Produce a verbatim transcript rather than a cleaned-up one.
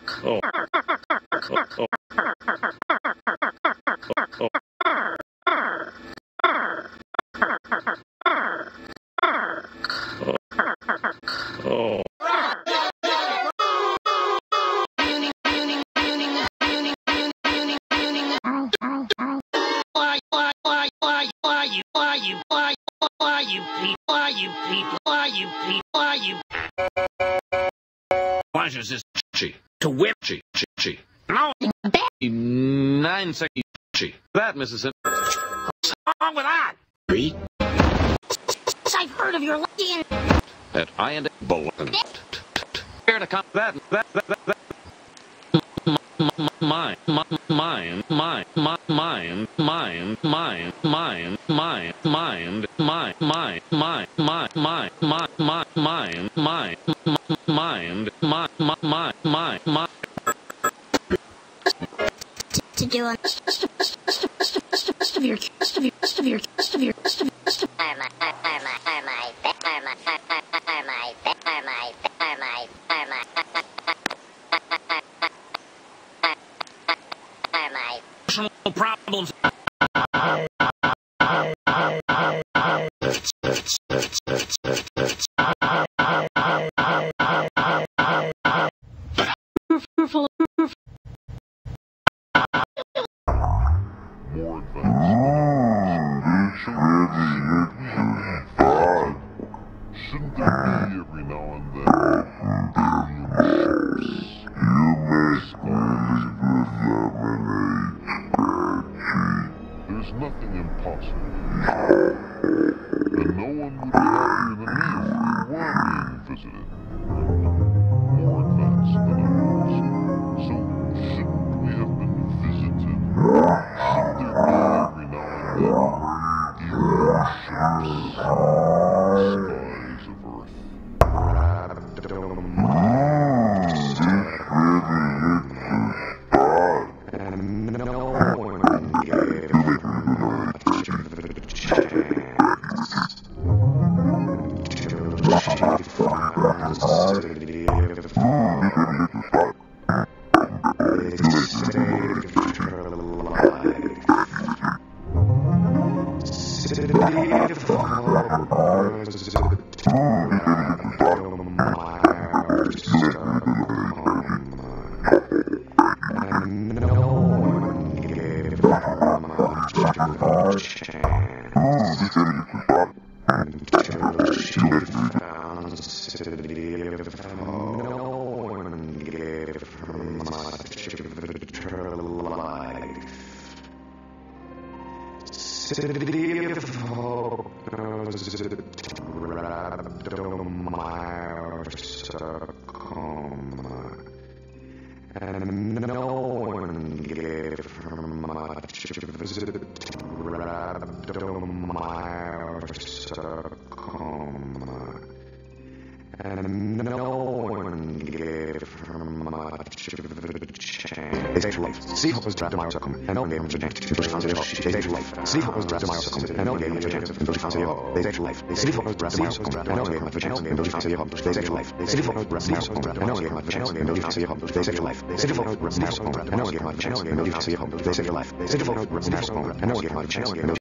Why is this she to whip she she she? No, nine seconds she. That Mississippi. What's wrong with that? Three. I've heard of your legend. That I and Bolton. Here to come. That that that that. that. Mine, mine, mine, mine, mine, mine, mine, mine, mine, mine, mind, mine, mine, mine, mine, mine, mine, mine, mine, mine, mind, mine, mine, mine, mine. To do a most of your most of your most of your most of your most of your are my are my are my are my are my are my are my are my are my Personal problems. More advanced. Shouldn't there be every now and then alien ships? There's nothing impossible. And no one would be happier than me if we were being visited. More advanced than ours. So shouldn't we have been visited? Shouldn't there be every now and then alien ships? Skies of Earth. Seahawks draft Myers Succumb, and no game of James, which comes in Days Age Life. Seahawks draft Myers Succumb, and no game of James, which comes in Days Age Life. Seahawks draft Myers Succumb, and no game of James, which comes in Days Age Life. Seahawks draft Myers Succumb, and no game of James, which comes in Days Age Life. Seahawks draft Myers Succumb, and no game of James, which comes in Days Age Life. Seahawks draft Myers Succumb, and no game of James, which